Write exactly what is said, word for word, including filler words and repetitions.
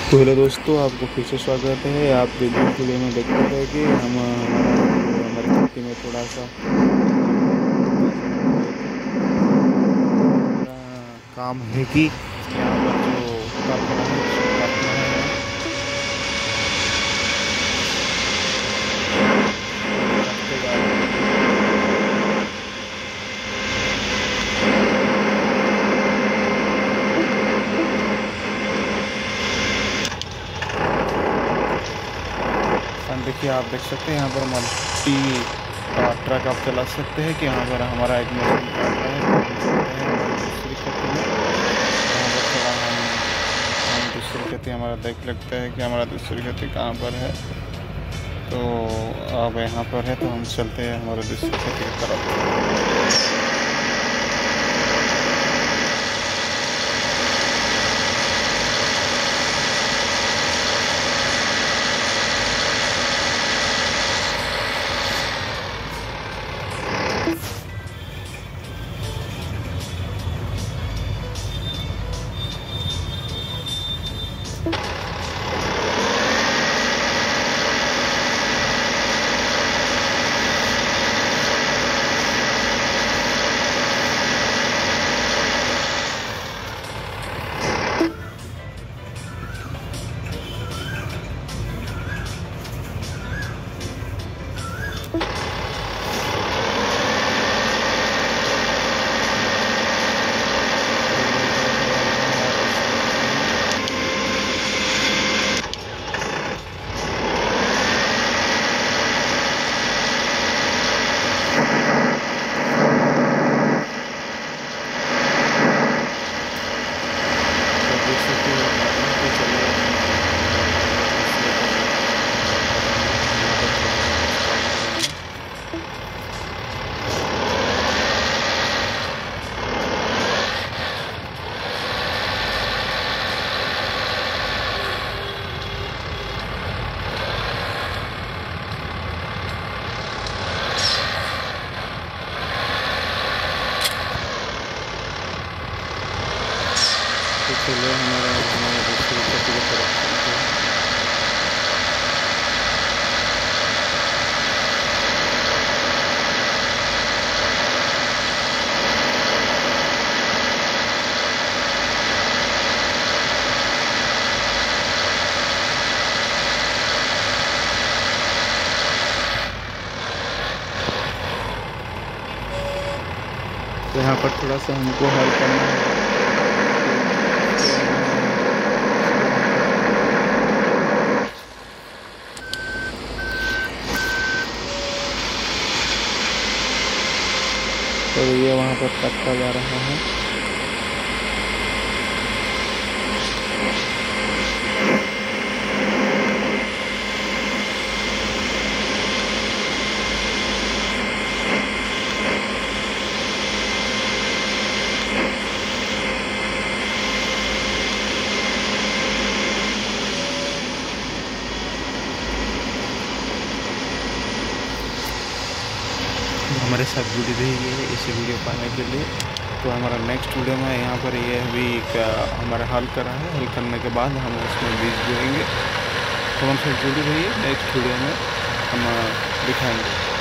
तो हेलो दोस्तों, आपको फिर से स्वागत है। आप विद्युत वीडियो में देखते हैं कि हम हमारा जो हमारे खेती में थोड़ा सा बीज हो गए थे। हमारा काम है कि यहाँ पर जो काटना है उसको काटना है हमें। अभी काटते जा रहे हैं। एंड देखिए, आप देख सकते हैं यहाँ पर मल्टी ट्रक आप चला सकते हैं कि यहाँ पर हमारा एक मशीन काट रहा है। तो हम चलते हैं हमारी दूसरी खेती में। यहाँ पर थोड़ा हम हम दूसरी खेती हमारा देख लगता है कि हमारा दूसरी खेती कहाँ पर है। तो अब यहाँ पर है तो हम चलते हैं हमारे दूसरी खेती की तरफ। तो चलो हमारा हमारा दूसरी खेती की तरफ चलते हैं। तो यहाँ पर थोड़ा सा हमको हल करना है। तो ये वहाँ पर कटता जा रहा है। हमारे साथ जुड़ी रहिए इस वीडियो पाने के लिए। तो हमारा नेक्स्ट वीडियो में यहाँ पर ये अभी क्या हमारा हल करा है। हल करने के बाद हम उसमें बीज बोएंगे। तो हमसे जुड़ी रहिए, नेक्स्ट वीडियो में हम दिखाएंगे।